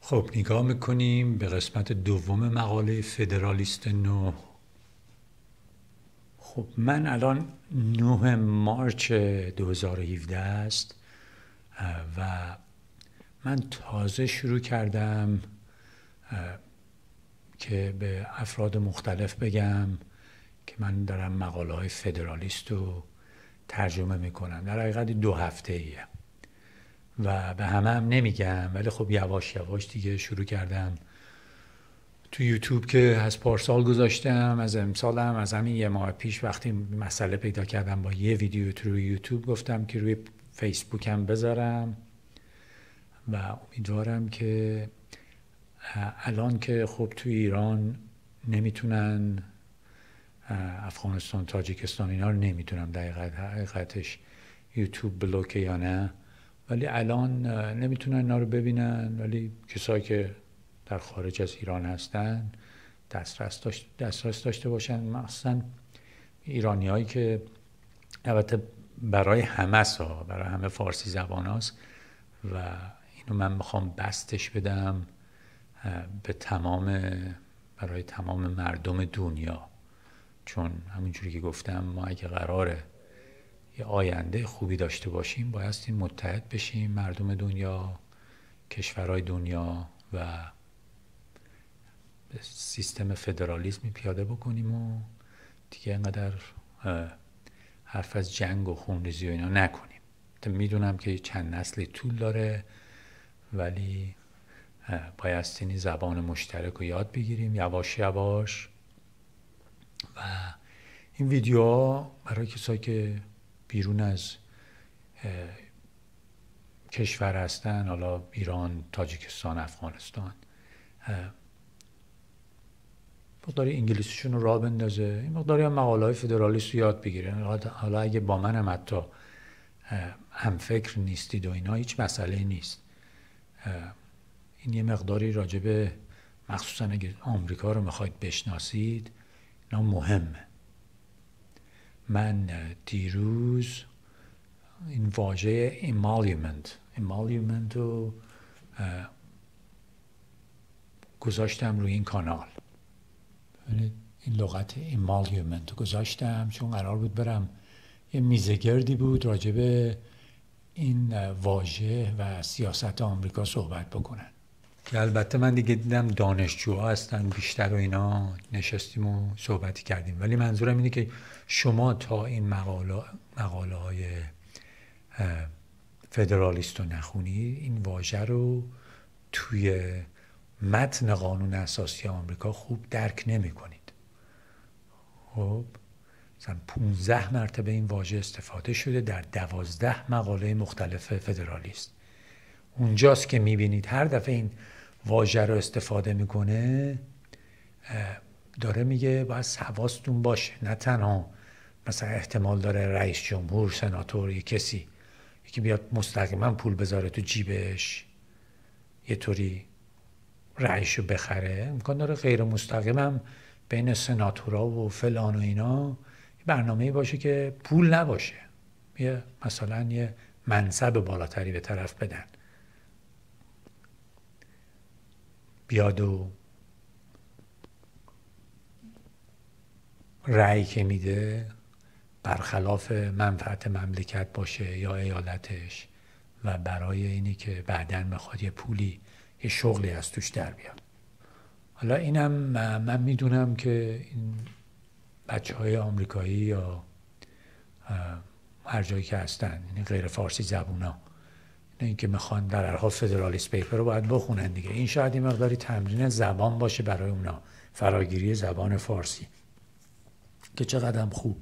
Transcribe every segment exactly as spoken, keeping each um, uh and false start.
خب نگاه میکنیم به قسمت دوم مقاله فدرالیست نو. خب من الان نه مارچ دو هزار و هفده است و من تازه شروع کردم که به افراد مختلف بگم که من دارم مقاله های فدرالیست رو ترجمه میکنم. در حقیقت دو هفته ایه و به همه هم نمیگم، ولی خب یواش یواش دیگه شروع کردم. تو یوتیوب که از پارسال گذاشتم، از امسالم، از همین یه ماه پیش وقتی مسئله پیدا کردم با یه ویدیو تو روی یوتیوب گفتم که روی فیسبوک هم بذارم و امیدوارم که الان که خب تو ایران نمیتونن، افغانستان، تاجیکستان اینا رو نمیتونم دقیقت حقیقتش یوتیوب بلوکه یا نه، ولی الان نمیتونن اینا رو ببینن، ولی کسایی که در خارج از ایران هستن دسترس داشت دسترس داشته باشن، مثلا ایرانی هایی که البته برای همه سا برای همه فارسی زبان هاست و اینو من میخوام بستش بدم به تمام برای تمام مردم دنیا، چون همونجوری که گفتم ما اگه قراره یه آینده خوبی داشته باشیم بایستی متحد بشیم، مردم دنیا، کشورهای دنیا، و سیستم فدرالیسمی پیاده بکنیم و دیگه اینقدر حرف از جنگ و خونریزی و اینا نکنیم. میدونم که چند نسلی طول داره، ولی بایستی این زبان مشترک رو یاد بگیریم یواش یواش. و این ویدیوها برای کسایی که بیرون از کشور هستن، حالا ایران، تاجیکستان، افغانستان، مقداری انگلیسیشون رو راه بندازه، این مقداری هم مقاله های فدرالیست رو یاد بگیره. حالا اگه با من هم حتی هم فکر نیستید و اینا هیچ مسئله نیست. این یه مقداری راجبه مخصوصا اگه آمریکا رو میخواید بشناسید اینا مهمه. من دیروز این واژه ایمالیومنت ایمالیومنت رو گذاشتم روی این کانال. این لغت ایمالیومنت رو گذاشتم چون قرار بود برم یه میزه گردی بود راجبه این واژه و سیاست آمریکا صحبت بکنن، که البته من دیگه دیدم دانشجوها هستن بیشتر و اینا، نشستیم و صحبتی کردیم، ولی منظورم اینه که شما تا این مقاله مقاله های فدرالیست رو نخونید این واژه رو توی متن قانون اساسی آمریکا خوب درک نمی کنید. خب مثلا پونزده مرتبه این واژه استفاده شده در دوازده مقاله مختلف فدرالیست. اونجاست که میبینید هر دفعه این واژه رو استفاده میکنه داره میگه باید حواستون باشه، نه تنها مثلا احتمال داره رئیس جمهور، سناتور، یه کسی یکی بیاد مستقیما پول بذاره تو جیبش یه طوری رئیسو بخره، امکان داره غیر مستقیما بین سناتورا و فلان و اینا برنامه‌ای باشه که پول نباشه، یه مثلا یه منصب بالاتری به طرف بدن، بیاد و رأی که میده برخلاف منفعت مملکت باشه یا ایالتش و برای اینی که بعداً میخواد یه پولی یه شغلی از توش در بیاد. حالا اینم من میدونم که این بچه های آمریکایی یا هر جایی که هستن، یعنی غیر فارسی زبونا، این که میخوان در هر حال فدرالیست پیپر رو باید بخونن دیگه. این شاید این مقداری تمرین زبان باشه برای اونا، فراگیری زبان فارسی، که چقدر خوب.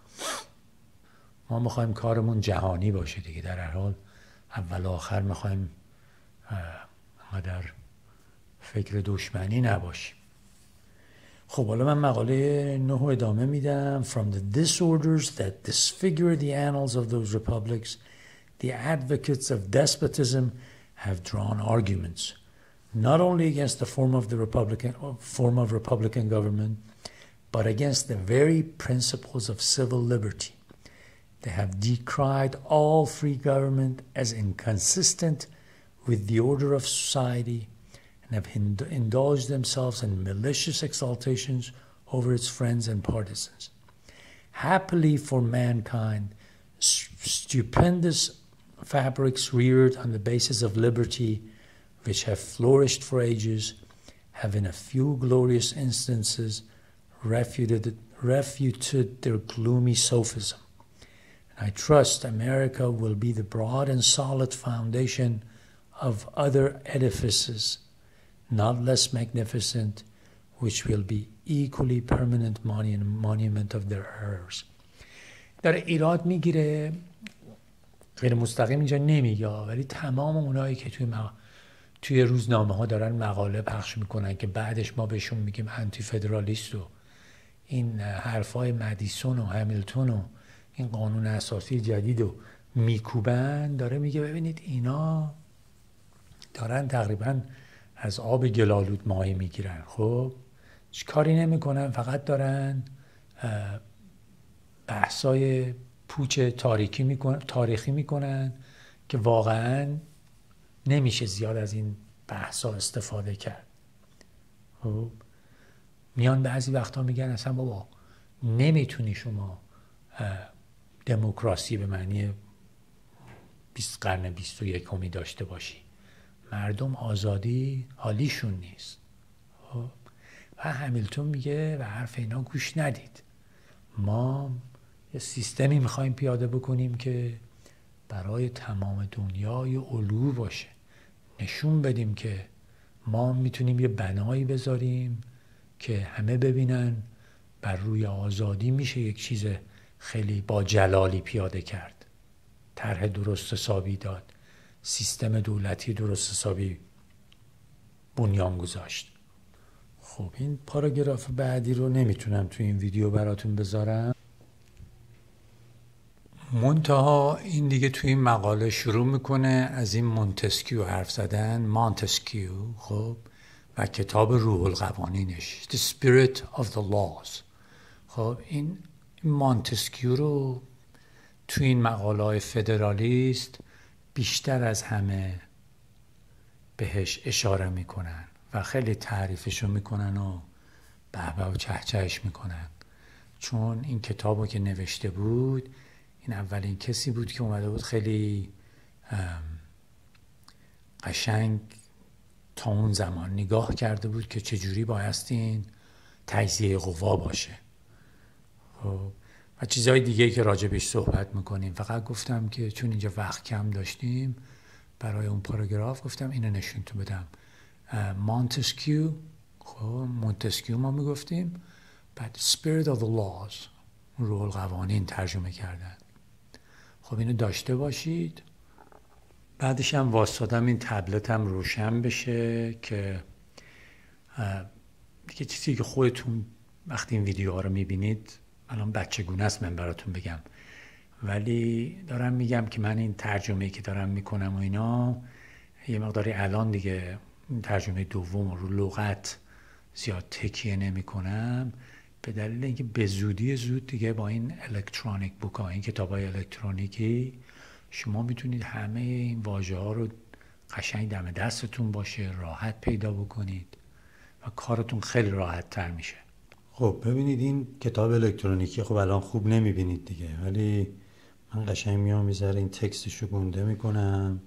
ما میخوایم کارمون جهانی باشه دیگه، در هر حال اول و آخر میخوایم در فکر دشمنی نباشیم. خب حالا من مقاله نه ادامه میدم. From the disorders that disfigure the annals of those republics, the advocates of despotism have drawn arguments, not only against the form of the Republican form of Republican government, but against the very principles of civil liberty. They have decried all free government as inconsistent with the order of society and have indulged themselves in malicious exaltations over its friends and partisans. Happily for mankind, stupendous fabrics reared on the basis of liberty, which have flourished for ages, have in a few glorious instances refuted, refuted their gloomy sophism. And I trust America will be the broad and solid foundation of other edifices, not less magnificent, which will be equally permanent monument of their errors. داره ایراد میگیره، غیر مستقیم اینجا نمیگه، ولی تمام اونایی که توی مق... توی روزنامه ها دارن مقاله پخش میکنن که بعدش ما بهشون میگیم انتی فدرالیست و این حرفای مدیسون و همیلتون و این قانون اساسی جدید رو میکوبن، داره میگه ببینید اینا دارن تقریبا از آب گلالود ماهی میگیرن. خب هیچ کاری نمیکنن، فقط دارن بحثای پوچ تاریخی میکنن تاریخی میکنن که واقعا نمیشه زیاد از این بحثا استفاده کرد. خب میان بعضی وقتا میگن اصلا بابا نمیتونی شما دموکراسی به معنی بیست قرن بیست و یکمی داشته باشی، مردم آزادی حالیشون نیست. خب و همیلتون میگه و حرف اینا گوش ندید، ما یه سیستمی میخوایم پیاده بکنیم که برای تمام دنیای علو باشه، نشون بدیم که ما میتونیم یه بنایی بذاریم که همه ببینن بر روی آزادی میشه یک چیز خیلی با جلالی پیاده کرد، طرح درست حسابی داد، سیستم دولتی درست حسابی بنیان گذاشت. خب این پاراگراف بعدی رو نمیتونم تو این ویدیو براتون بذارم، منتها این دیگه تو این مقاله شروع میکنه از این مونتسکیو حرف زدن، مونتسکیو، خب و کتاب روح القوانینش The Spirit of the Laws. خب این مونتسکیو رو تو این مقاله های فدرالیست بیشتر از همه بهش اشاره میکنن و خیلی تعریفشو میکنن و بهبه و چهچهش میکنن، چون این کتابو که نوشته بود این اولین کسی بود که اومده بود خیلی قشنگ تا اون زمان نگاه کرده بود که چجوری بایستی این تجزیه قوا باشه. خب و چیزهای دیگه که راجبش صحبت میکنیم، فقط گفتم که چون اینجا وقت کم داشتیم برای اون پاراگراف گفتم اینو نشون تو بدم. مونتسکیو، خب مونتسکیو ما میگفتیم، بعد Spirit of the Laws، روح القوانین ترجمه کردن. خب اینو داشته باشید. بعدش هم واسطادم این تبلتم روشن بشه که دیگه چیزی که خودتون وقتی این ویدیوها رو میبینید، الان بچگونه است من براتون بگم، ولی دارم میگم که من این ترجمه‌ای که دارم میکنم و اینا یه مقداری الان دیگه ترجمه دوم رو لغت زیاد تکیه نمی کنم، به دلیل اینکه به زودی زود دیگه با این الکترونیک بوک ها، این کتاب های الکترونیکی، شما میتونید همه این واژه ها رو قشنگ دم دستتون باشه، راحت پیدا بکنید و کارتون خیلی راحت تر میشه. خب ببینید این کتاب الکترونیکی خب الان خوب نمیبینید دیگه، ولی من قشنگ میام میذاره این تکستشو گنده میکنم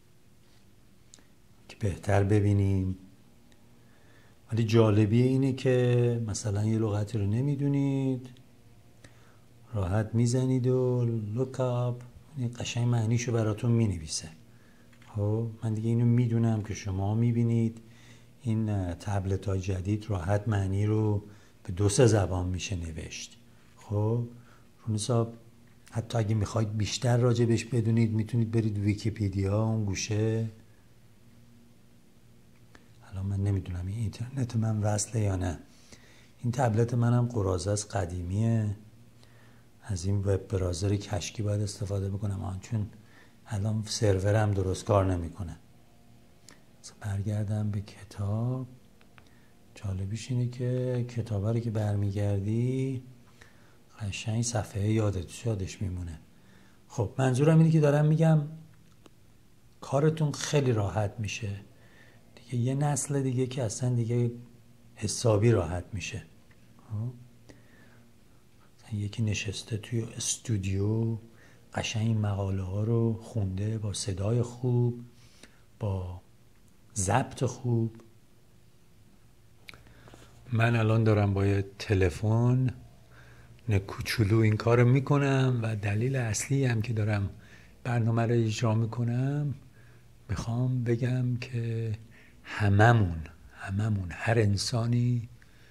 که بهتر ببینیم. ولی جالبی اینه که مثلا یه لغتی رو نمیدونید، راحت میزنید و look up، این قشنگ معنیشو براتون مینویسه. خب من دیگه اینو میدونم که شما میبینید این تبلت های جدید راحت معنی رو به دو سه زبان میشه نوشت. خب رو حساب حتی اگه میخواید بیشتر راجبش بدونید میتونید برید ویکیپیدیا اون گوشه. الان من نمیدونم این اینترنت من وصله یا نه. این تبلت منم قراضه است، قدیمیه، از این وب براوزر کشکی باید استفاده بکنم آن چون الان سرورم درست کار نمیکنه. برگردم به کتاب. جالبیش اینه که کتابه رو که برمیگردی قشنگ صفحه یادت یادش میمونه. خب منظورم اینه که دارم میگم کارتون خیلی راحت میشه که یه نسل دیگه که اصلا دیگه حسابی راحت میشه. یکی نشسته توی استودیو قشنگ این مقاله ها رو خونده با صدای خوب، با ضبط خوب. من الان دارم با یه تلفن نه کوچولو این کارو میکنم و دلیل اصلی هم که دارم برنامه رو اجرا میکنم میخوام بگم که هممون هممون هر انسانی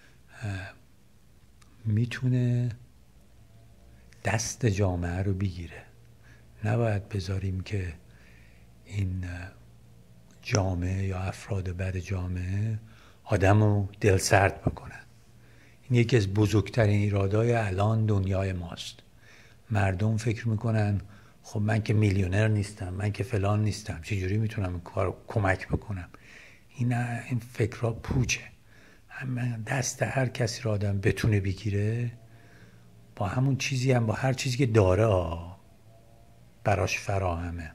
میتونه دست جامعه رو بگیره. نباید بذاریم که این جامعه یا افراد بد جامعه آدم رو دل سرد بکنن. این یکی از بزرگترین ایرادهای الان دنیای ماست. مردم فکر میکنن خب من که میلیونر نیستم، من که فلان نیستم، چجوری میتونم این کار کمک بکنم؟ این این فکرها پوچه. دست هر کسی را آدم بتونه بگیره با همون چیزی هم با هر چیزی که داره براش فراهمه.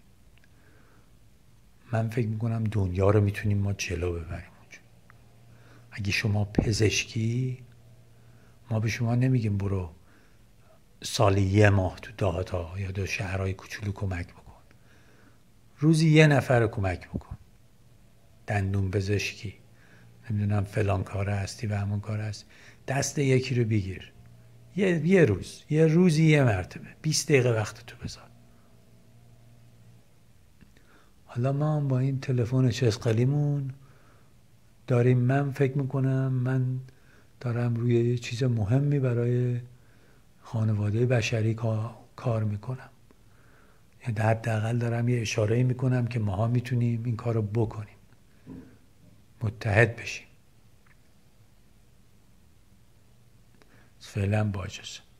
من فکر میکنم دنیا رو میتونیم ما جلو ببریم. اگه شما پزشکی، ما به شما نمیگیم برو سالی یه ماه تو دهاتا یا دو شهرهای کوچولو کمک بکن. روزی یه نفر رو کمک بکن. دندون پزشکی، نمیدونم فلان کار هستی و همون کار هست، دست یکی رو بگیر. یه, یه روز یه روزی یه مرتبه بیست دقیقه وقت تو بذار. حالا ما هم با این تلفن چسقلیمون داریم، من فکر میکنم من دارم روی یه چیز مهمی برای خانواده بشری کار میکنم. یعنی حداقل دارم یه اشاره‌ای میکنم که ماها میتونیم این کارو بکنیم، متحد بشیم. فعلا با اجازه.